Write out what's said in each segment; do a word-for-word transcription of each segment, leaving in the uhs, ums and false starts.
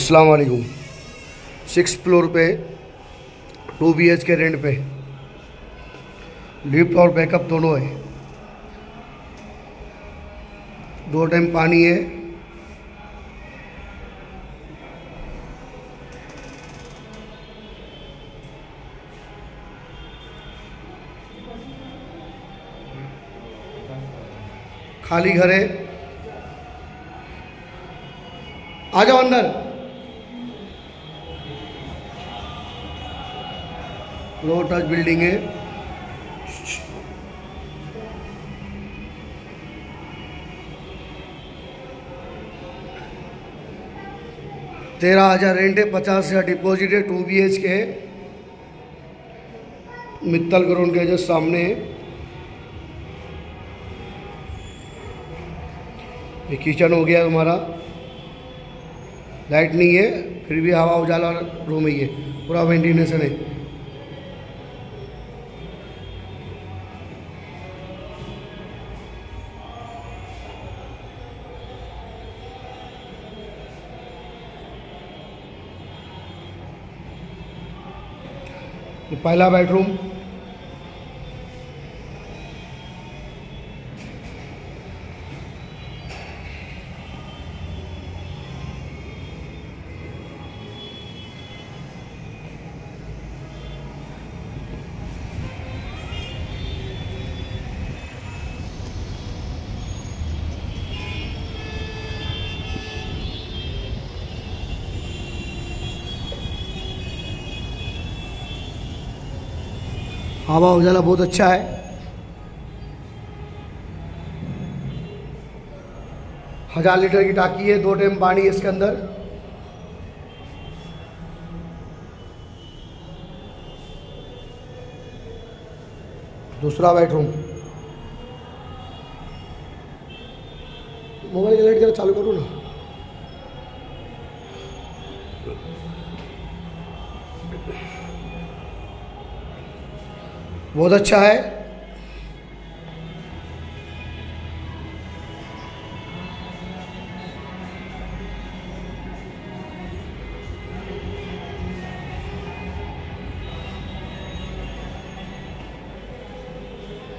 अस्सलाम वालेकुम। Six floor पे two B H K rent पे लिफ्ट और बैकअप दोनों है। दो टाइम पानी है। खाली घर है। आ जाओ अंदर। लो टच बिल्डिंग है। तेरह हजार रेंट है, पचास हजार डिपॉजिट है। टू बी एच के है। मित्तल ग्राउंड के जस्ट सामने है। ये किचन हो गया तुम्हारा। लाइट नहीं है फिर भी हवा उजाला रूम है। ये पूरा वेंटिलेशन है। ये पहला बेडरूम। हवा उजाला बहुत अच्छा है। हजार लीटर की टाकी है। दो टाइम पानी है इसके अंदर। दूसरा बेडरूम। मोबाइल की लाइट जरा चालू करो ना। बहुत अच्छा है।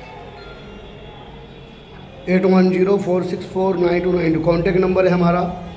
Eight one zero four six four nine two nine contact number है हमारा।